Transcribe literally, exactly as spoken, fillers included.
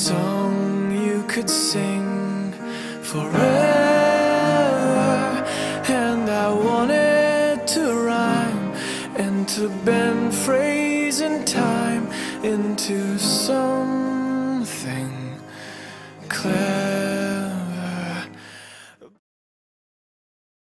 song you could sing forever, and I wanted to rhyme and to bend phrase and time into something clever.